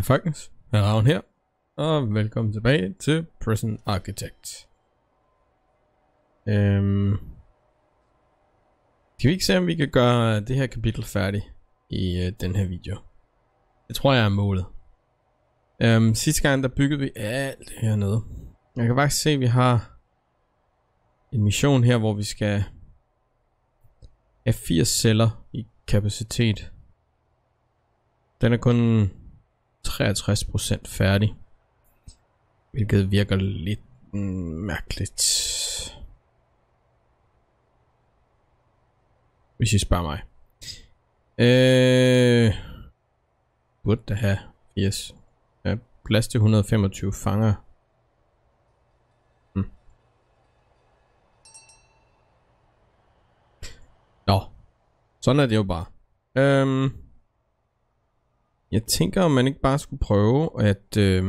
Hej folkens, Ravn her, og velkommen tilbage til Prison Architect. Skal vi ikke se om vi kan gøre det her kapitel færdigt i den her video? Det tror jeg er målet. Sidste gang der byggede vi alt det hernede. Jeg kan faktisk se at vi har en mission her, hvor vi skal have 80 celler i kapacitet. Den er kun 63% færdig, hvilket virker lidt mærkeligt, hvis I spørger mig. Burde da have 80. Ja, plads til 125 fanger. Nå, sådan er det jo bare. Jeg tænker, om man ikke bare skulle prøve at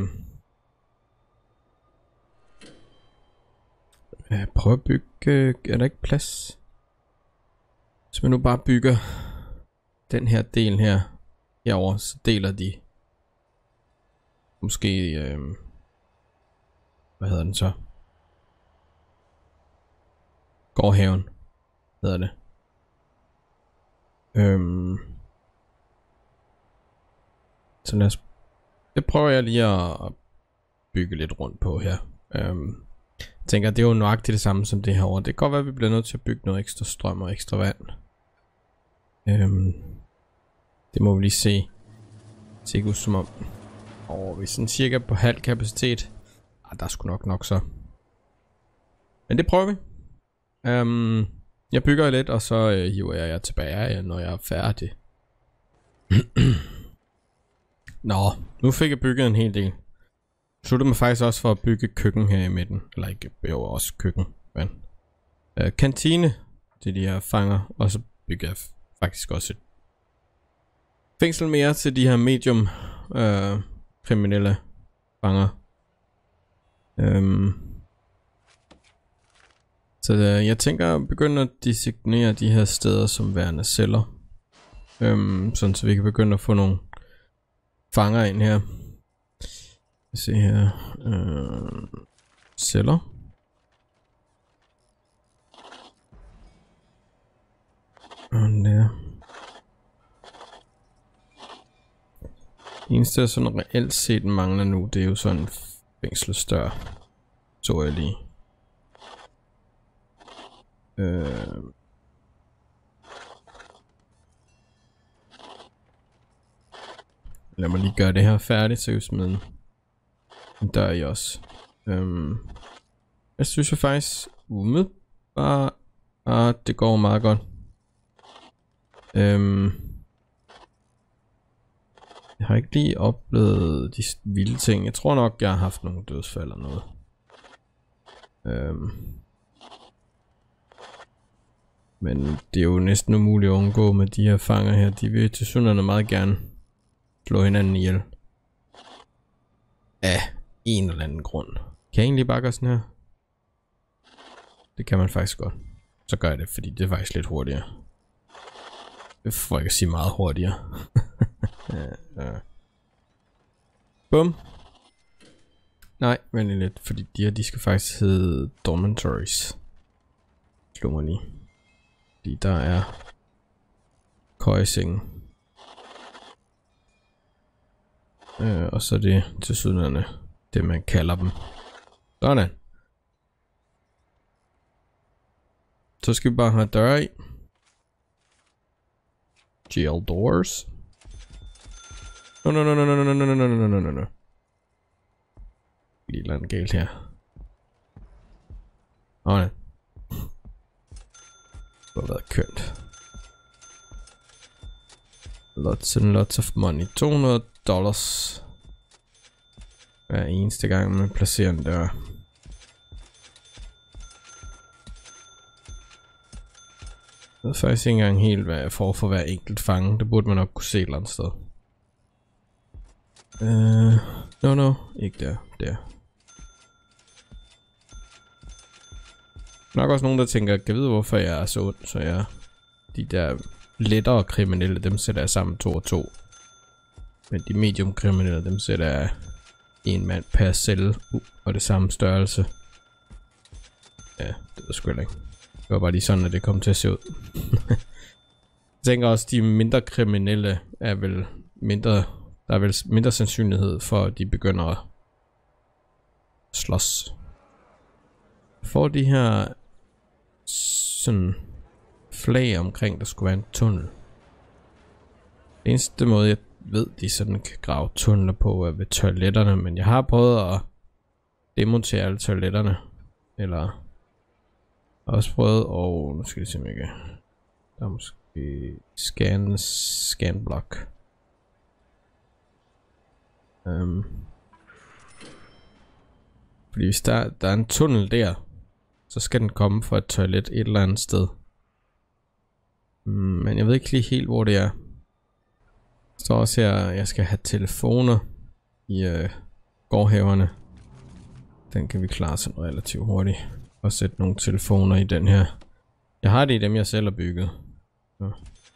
prøve at bygge. Er der ikke plads? Hvis man nu bare bygger den her del her herover, så deler de måske hvad hedder den så? Gårdhaven hedder det. Så det prøver jeg lige at bygge lidt rundt på her. Jeg tænker, det er jo nøjagtigt det samme som det her over. Det kan godt være, at vi bliver nødt til at bygge noget ekstra strøm og ekstra vand. Det må vi lige se. Det ser ikke ud som om. Vi er sådan cirka på halv kapacitet. Der er sgu nok så. Men det prøver vi. Jeg bygger lidt, og så hiver jeg jer tilbage, når jeg er færdig. Nå, nu fik jeg bygget en hel del. Sluttede mig faktisk også for at bygge køkken her i midten. Eller ikke, jo også køkken, men kantine til de her fanger. Og så bygger jeg faktisk også et fængsel mere til de her medium kriminelle fanger. Så jeg tænker at begynde at designere de her steder som værende celler. Sådan så vi kan begynde at få nogle fanger ind her. Se her. Celler. Sådan der. Det eneste, der sådan reelt set mangler nu, det er jo sådan en fængselsdør. Så jeg lige. Lad mig lige gøre det her færdigt, så jeg smider en dør i også. Jeg synes jo faktisk umiddelbart, at det går meget godt. Jeg har ikke lige oplevet de vilde ting. Jeg tror nok, jeg har haft nogle dødsfald eller noget. Men det er jo næsten umuligt at undgå med de her fanger her. De vil tilsyneladende meget gerne slå hinanden ihjel. Af en eller anden grund. Kan jeg egentlig bare gøre sådan her? Det kan man faktisk godt. Så gør jeg det, fordi det er faktisk lidt hurtigere. Det får jeg ikke sige meget hurtigere. Bum. Nej, vent lidt, fordi de her, de skal faktisk hedde dormitories. Slå mig lige. Fordi der er køjesenge. Og så er det tilsyneladende det man kalder dem. Sådan. Så skal vi bare have døre i. Jail doors. No. Lige noget galt her. Sådan. Det har været kønt. Lots and lots of money. $200 hver eneste gang man placerer en dør. Jeg ved faktisk ikke engang helt hvad jeg får for hver enkelt fange. Det burde man nok kunne se et eller andet sted. No, ikke der. Nok også nogen der tænker, kan vide hvorfor jeg er så ond, så jeg de der lettere kriminelle, dem sætter jeg sammen 2 og 2. Men de medium kriminelle, dem sætter jeg en mand per celle og det samme størrelse. Ja, det ved sgu ikke. Det var bare lige sådan, at det kom til at se ud. Jeg tænker også, at de mindre kriminelle er vel mindre... Der er vel mindre sandsynlighed for, at de begynder at slås. For de her sådan flag omkring, der skulle være en tunnel. Det eneste måde, jeg ved, de sådan kan grave tunneler på, er ved toiletterne, men jeg har prøvet at demontere alle toiletterne. Eller også prøvet, og nu skal jeg se, om jeg kan. Der er måske scan block. Fordi hvis der er en tunnel der, så skal den komme fra et toilet et eller andet sted. Men jeg ved ikke lige helt, hvor det er. Der står også her, at jeg skal have telefoner i gårdhaverne. Den kan vi klare sådan relativt hurtigt. Og sætte nogle telefoner i den her. Jeg har det i dem, jeg selv har bygget. Så.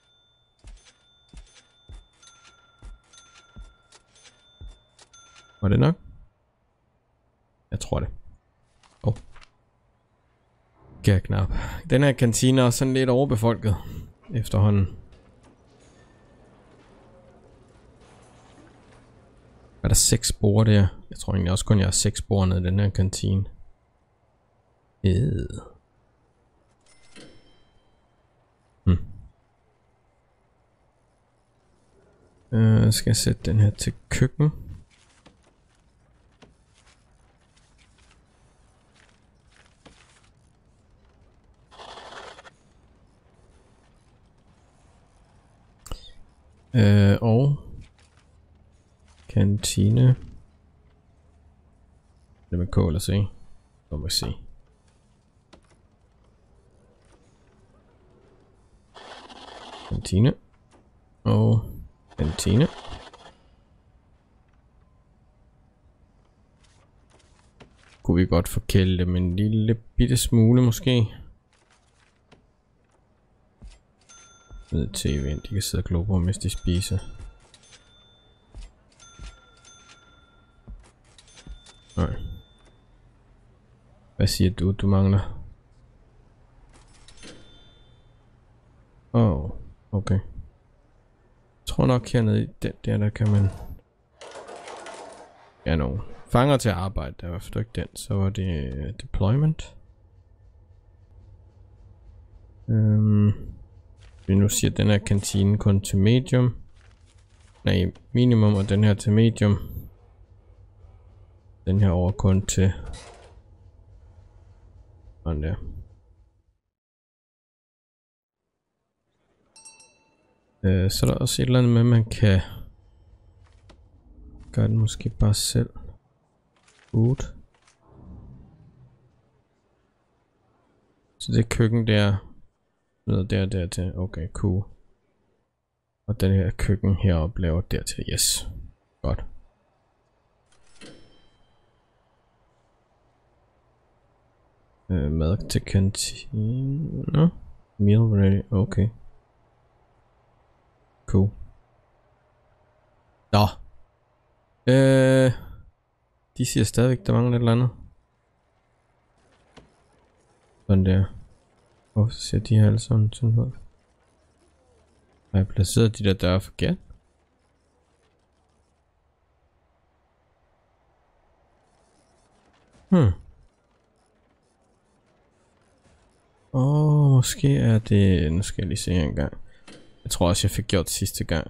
Var det nok? Jeg tror det. Knap. Den her kantine er sådan lidt overbefolket efterhånden. Er der 6 borde der? Jeg tror egentlig også kun jeg har 6 borde nede i den her kantine. Skal jeg sætte den her til køkken? Og kantine. Det med kål at se. Lad mig se. Kantine. Og kantine. Kunne vi godt forkælde dem en lille bitte smule måske. Ned til TV'en, de kan sidde og glo på, mens de spiser. Nej. Hvad siger du mangler? Okay. Jeg tror nok hernede i den der kan man... Ja, nogle fanger til at arbejde, der var for ikke den, så var det deployment. Vi nu siger den her kantine kun til medium. Nej, minimum, og den her til medium. Den her over kun til... Sådan der. Så er der også et eller andet med, man kan gøre den måske bare selv. Food. Så det køkken der. Noget der til. Okay, cool. Og den her køkken heroppe laver dertil. Yes. Godt. Mad til kantine. Meal ready. Okay. Cool. Nå. De siger stadigvæk, der mangler et eller andet. Sådan der. Hvorfor ser de her alle sammen sådan ud? Har jeg placeret de der døre forkert? Måske er det... Nu skal jeg lige se en gang. Jeg tror også, jeg fik gjort det sidste gang.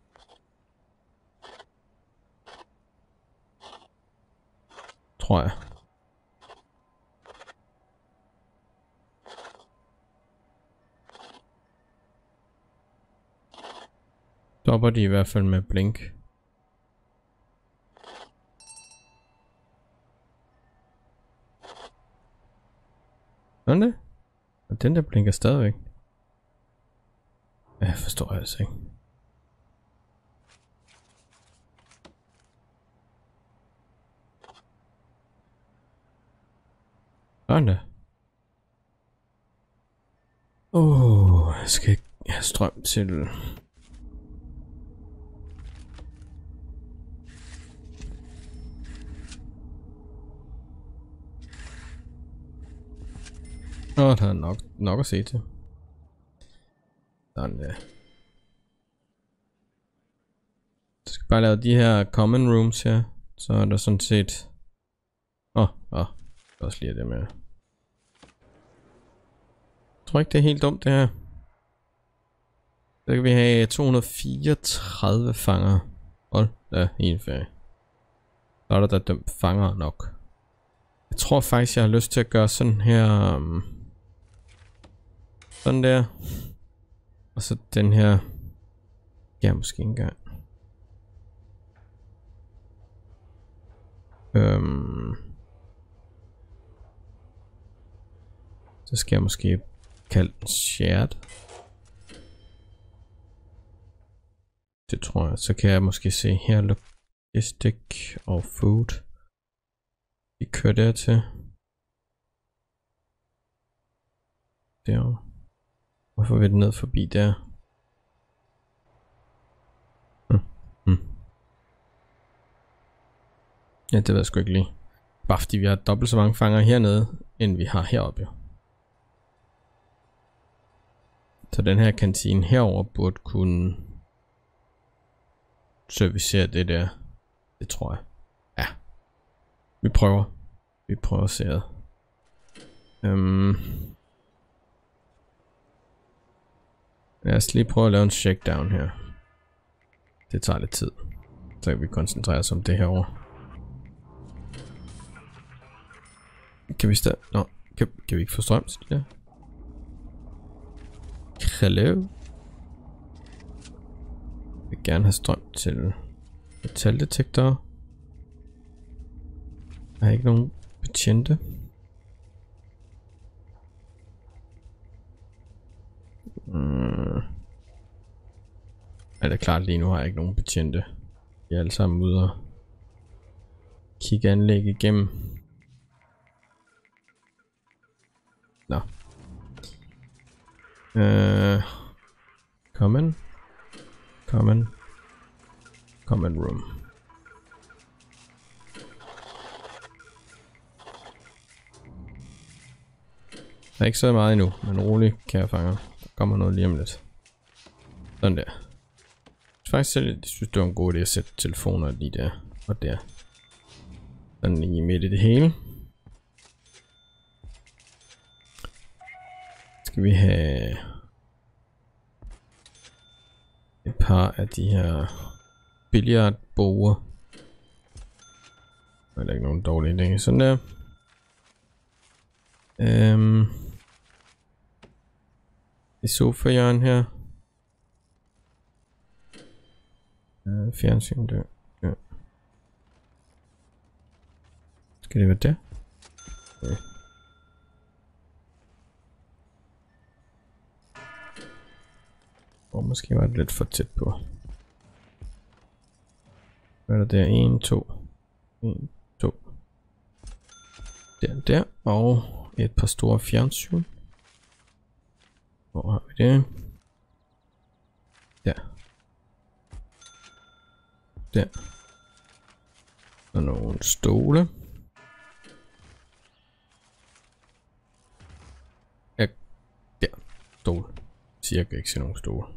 Tror jeg. Stopper de i hvert fald med blink. Sådan det? Og den der blinker stadigvæk. Ja, jeg forstår altså ikke. Sådan der. Jeg skal ikke have strøm til... Der er nok at se til. Sådan der. Du skal bare lave de her common rooms her. Så er der sådan set... også lige det med. Jeg tror ikke det er helt dumt det her. Så kan vi have 234 fanger. Hold da, en ferie. Så er der dømt fanger nok. Jeg tror faktisk jeg har lyst til at gøre sådan her. Sådan der. Og så den her. Ja, måske ikke engang. Så skal jeg måske kalde den shared. Det tror jeg. Så kan jeg måske se her logistic og food. Vi kører dertil. Der. Hvorfor vil det ned forbi der? Ja, det ved jeg sgu ikke lige. Bare fordi vi har dobbelt så mange fanger hernede, end vi har heroppe jo. Så den her kantine herover burde kunne servicere det der. Det tror jeg. Ja. Vi prøver at se det. Lad os lige prøve at lave en shakedown her. Det tager lidt tid. Så kan vi koncentrere os om det herovre. Kan vi stadig... Nå, kan vi ikke få strøm til det der? Hello? Jeg vil gerne have strøm til metaldetektorer. Der er ikke nogen betjente. Er det klart, lige nu har jeg ikke nogen betjente. De er alle sammen ude og kigge anlæg igennem. Nå. Common room. Der er ikke så meget endnu, men rolig, kære fanger. Der kommer noget lige om lidt. Sådan der. Jeg synes det var en god idé at sætte telefoner lige der og der. Sådan lige midt i det hele. Skal vi have et par af de her billiardboger. Der er ikke nogen dårlige ting. Sådan der. I sofa-hjørnet her. Fjernsyn der. Ja. Skal det være der? Okay. Og måske var det lidt for tæt på. Hvad er der? 1, 2. 1, 2. Der. Og et par store fjernsyn. Hvor har vi det? Der. Der. Og nogle stole. Ja, der. Stole. Cirka ikke se nogen stole.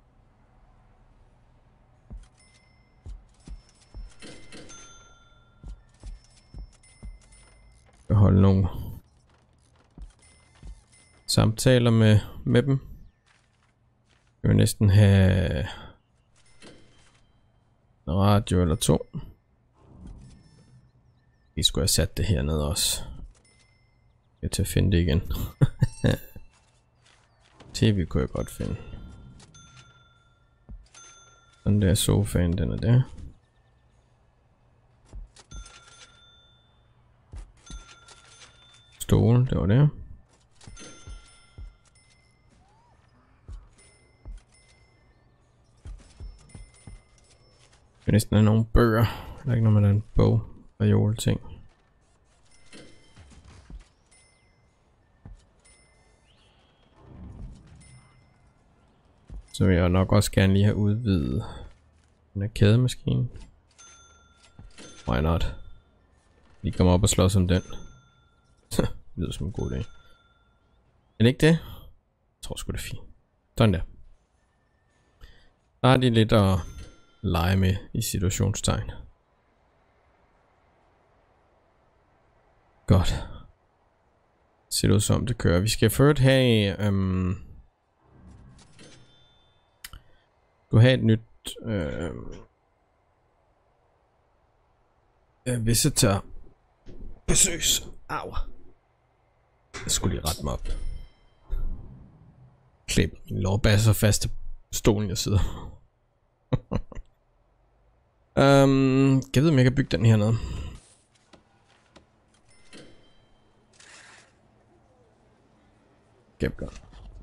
Jeg holde nogle samtaler med dem. Jeg vil næsten have en radio eller 2. Vi skulle have sat det hernede også. Jeg til at finde det igen. TV kunne jeg godt finde. Den der sofaen, den er der. Stolen, det var der. Det er næsten nogle bøger. Der er ikke noget med den bog og juleting. Så vil jeg nok også gerne lige have udvidet den her kædemaskine. Why not? Vi kommer op og slås om den. Det lyder som en god idé. Er det ikke det? Jeg tror sgu det er fint. Sådan der. Der er de lidt at lege med i situationstegn. Godt. Ser det ud som det kører. Vi skal først have... Du har et nyt... visitor besøgs. Au. Jeg skulle lige rette mig op. Klip min lårbasse så fast til stolen jeg sidder. Jeg ved om jeg kan bygge den hernede. Gæb godt.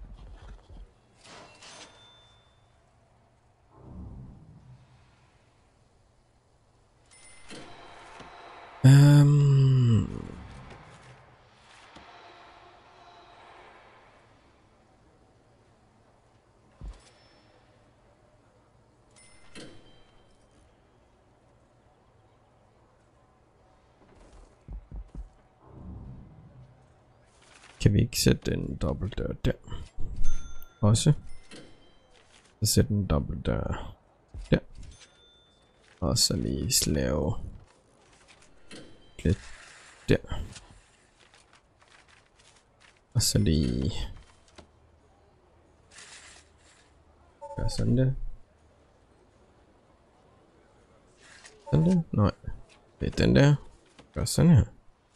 Kan vi ikke sætte en dobbeltdør der? Også. Så sætte en dobbeltdør der. Og så lige lave lidt der. Og så lige gør sådan der. Sådan der? Nej. Det er den der. Gør sådan her.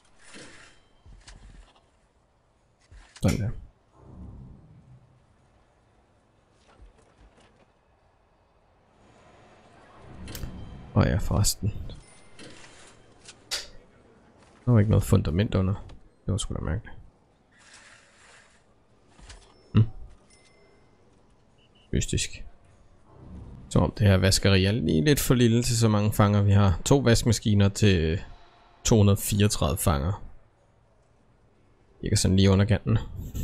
Sådan der. Og ja, forresten. Der var ikke noget fundament under. Det var sgu da mærkeligt. Mystisk. Som om det her vaskeri er lige lidt for lille til så mange fanger vi har. 2 vaskemaskiner til 234 fanger. Ikke sådan lige under kanten.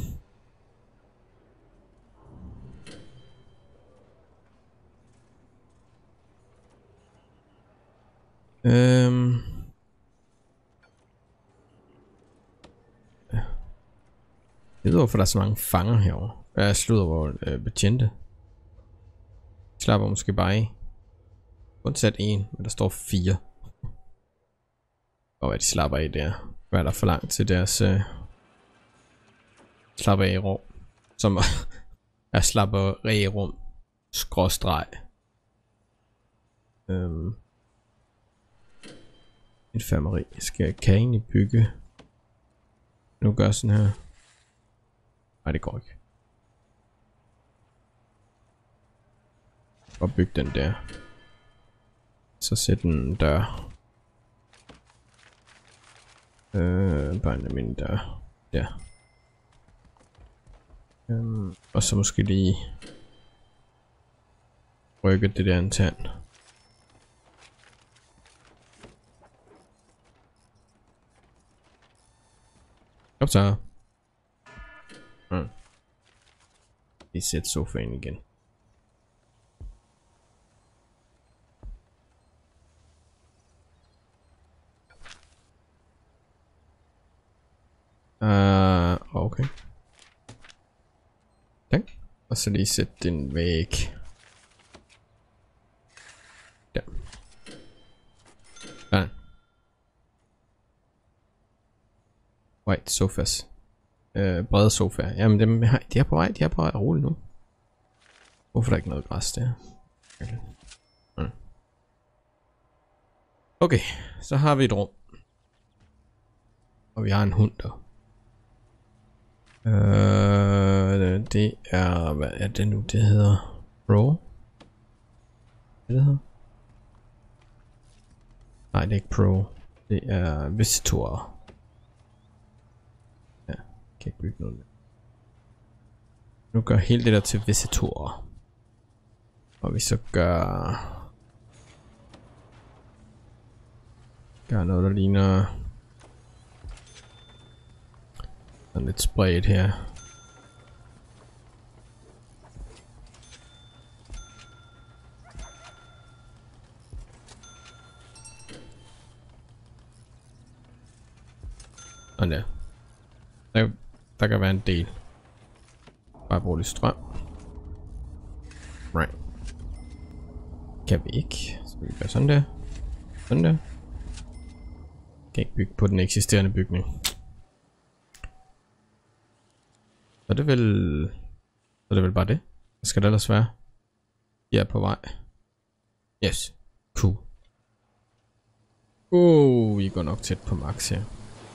Jeg ved hvorfor der er så mange fanger herovre. Jeg slutter vores betjente. De slapper måske bare af. Undsat 1, men der står 4. Og hvad de slapper af der. Hvad er der for langt til deres slapper af rum. Som er slapper af rum. Skråstreg. Infirmeri. Kan jeg egentlig bygge? Nu gør sådan her. Nej, det går ikke. Og bygge den der. Så sæt en dør. Bare en almindelig dør. Der. Og så måske lige rykke det der en tand. Kom så. Vi sætter sofaen igen. Okay. Tak. Og så lige sætte den væk. Der. Ja. White sofas. Brede sofa. Jamen dem de er på vej, de er på vej at rulle nu. Hvorfor er der ikke noget græs der? Okay. Okay, så har vi et rum. Og vi har en hund der. Det er, hvad er det nu, det hedder? Pro? Hvad det hedder? Nej, det er ikke Pro. Det er Visitor. Ja, kan ikke bygge noget med. Nu gør hele det der til Visitor. Og vi så gør noget der ligner sådan lidt spredt her. Sådan der. Der kan være en del. Bare bruge lidt strøm. Right. Kan vi ikke. Så vi gør sådan der. Sådan der. Kan ikke bygge på den eksisterende bygning. Så er det vel bare det. Hvad skal det ellers være? Jeg er på vej. Yes. Cool. Vi går nok tæt på max her.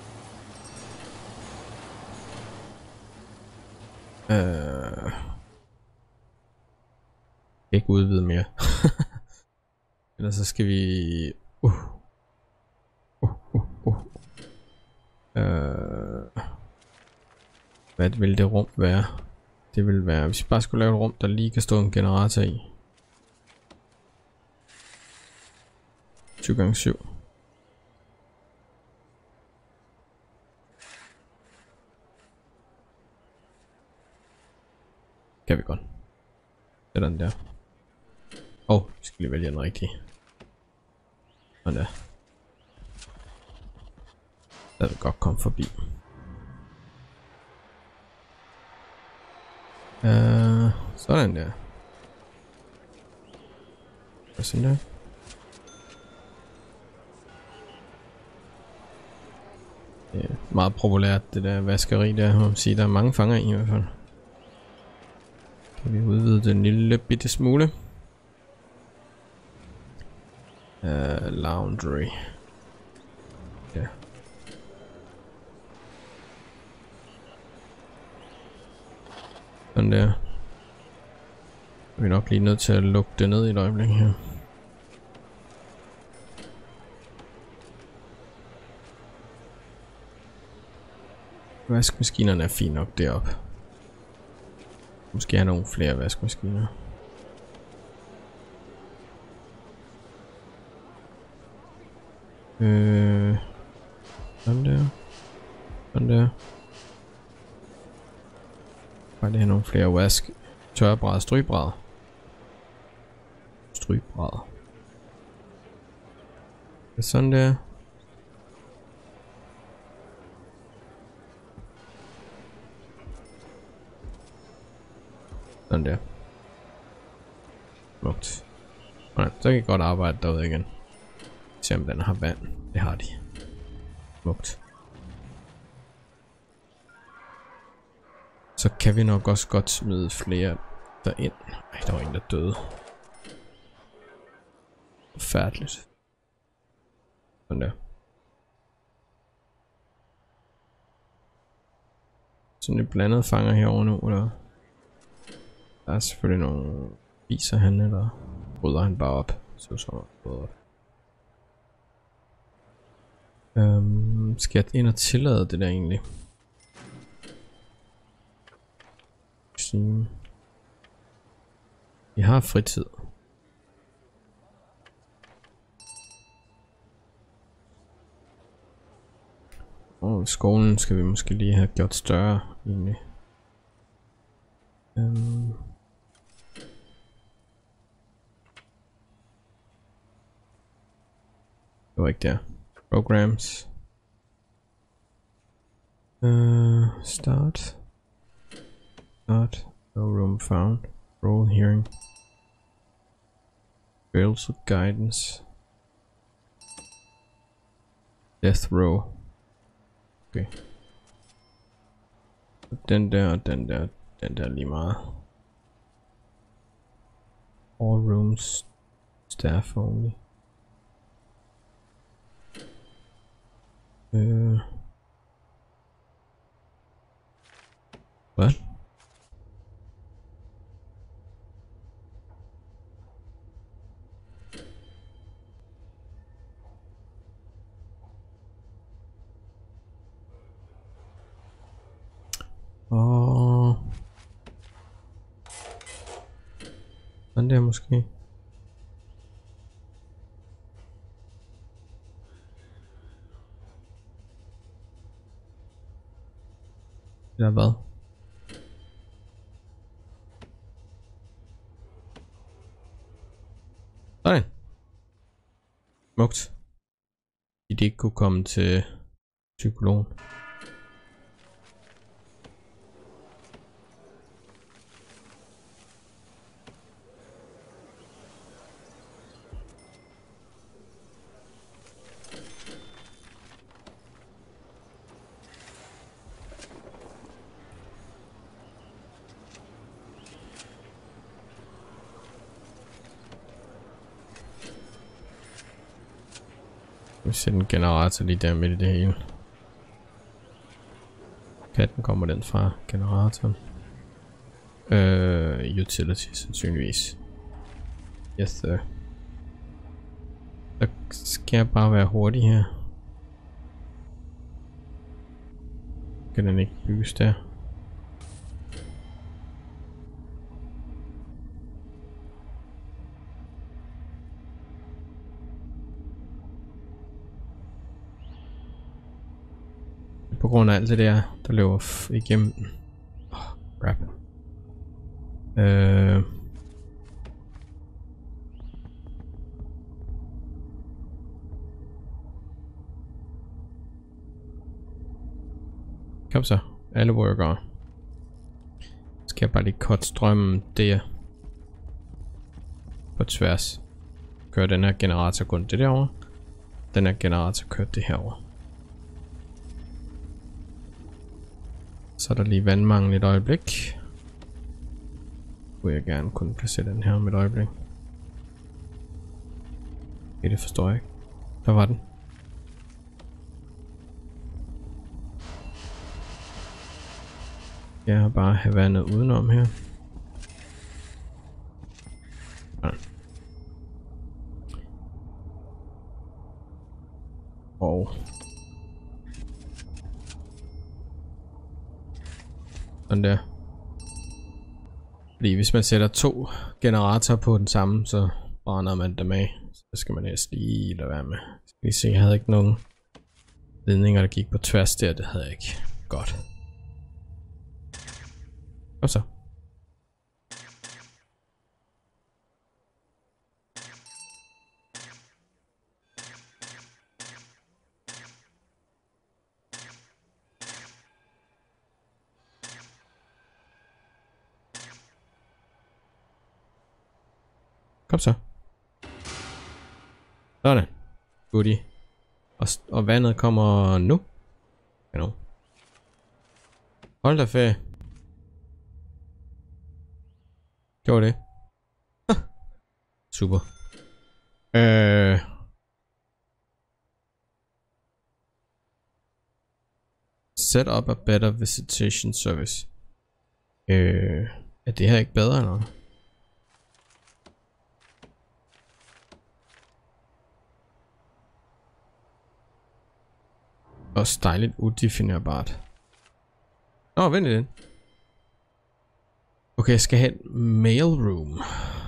Ikke udvide mere. Ellers så skal vi... Hvad vil det rum være? Det vil være, hvis vi bare skulle lave et rum, der lige kan stå en generator i. 7x7. Kan vi godt. Sådan der. Vi skal lige vælge den rigtige. Sådan der. Der vil godt komme forbi. Sådan der. Og sådan der. Det er meget populært, det der vaskeri der. Man sige, der er mange fanger i hvert fald. Kan vi udvide den lille bitte smule? Laundry. Ja. Sådan der. Vi er nok lige nødt til at lukke det ned i et øjeblik her. Vaskmaskinerne er fint nok deroppe. Måske have nogle flere vaskemaskiner. Sådan der. Sådan der. Bare det her nogle flere vask. Tørrebrædder, strygebrædder. Strygebrædder. Sådan der. Sådan der. Smukt. Nej, så kan jeg godt arbejde derude igen. Se om den har vand. Det har de. Smukt. Så kan vi nok også godt smide flere derind. Ej, der var en der døde. Forfærdeligt. Sådan der. Sådan et blandet fanger herovre nu, eller? Der er selvfølgelig nogle viser han, eller rydder han bare op. Så op. Skal jeg ind og tillade det der egentlig? Vi har fritid. Skolen skal vi måske lige have gjort større egentlig. Det var ikke der. Programs. Start. No room found. Role hearing. Trails of guidance. Death row. Okay. Den der og den der lige meget. All rooms. Staff only. Hvad? Den der måske. Eller hvad? Nej. Smukt. De ikke kunne komme til psykologen. Vi sætter en generator lige der midt i det hele. Katten kommer den fra generatoren. Utility sandsynligvis. Yes sir. Så skal jeg bare være hurtig her. Kan den ikke bygges der? På grund af alt det der løber igennem. Crap. Kom så, alle workere. Skal jeg bare lige cut strømmen der på tværs. Kør den her generator kun det derovre. Den her generator kører det herover. Så er der lige vandmangel et øjeblik. Kunne jeg gerne kunne placere den her om et øjeblik. Okay, det forstår jeg ikke. Der var den. Jeg har bare have vandet udenom her. Ja. Og sådan der. Fordi hvis man sætter 2 generatorer på den samme, så brænder man dem af. Så skal man helst lige lade være med. Skal vi se, jeg havde ikke nogen ledninger, der gik på tværs der. Det havde jeg ikke. Godt. Og så. Kom så. Sådan. Goodie. Og vandet kommer nu. Ja, nu. Hold da ferie. Gjorde det. Super. Set up a better visitation service. Er det her ikke bedre eller noget? Også dejligt udefinerbart. Vent lidt. Okay, jeg skal have et mail room.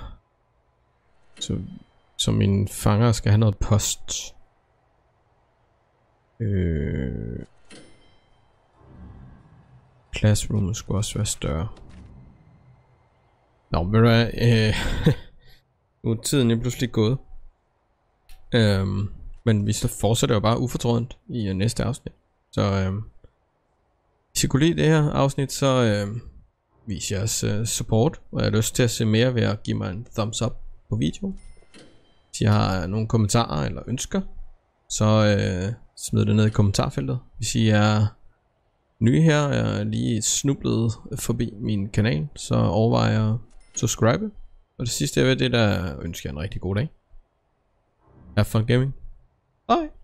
Så mine fanger skal have noget post. Classroomet skulle også være større. Nå, ved du hvad? Nu er tiden pludselig gået. Men vi fortsætter jo bare ufortrødent i næste afsnit. Så hvis I kunne lide det her afsnit, så vis jeres support. Og jeg har lyst til at se mere ved at give mig en thumbs up på videoen. Hvis I har nogle kommentarer eller ønsker, så smid det ned i kommentarfeltet. Hvis I er nye her og er lige snublet forbi min kanal, så overvej at subscribe. Og det sidste jeg ved, det er at ønske jer en rigtig god dag. Have fun gaming. Bye.